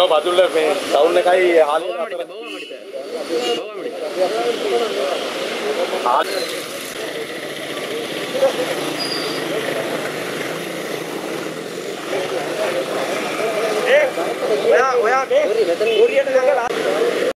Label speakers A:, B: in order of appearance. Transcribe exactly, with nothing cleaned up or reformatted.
A: ඔව් බතුල්ල මේ සවුන්ඩ් එකයි හාලේ අතර
B: බොවම මිට බොවම මිට
C: ඔයා ඔයා ගෝරියට ගඟ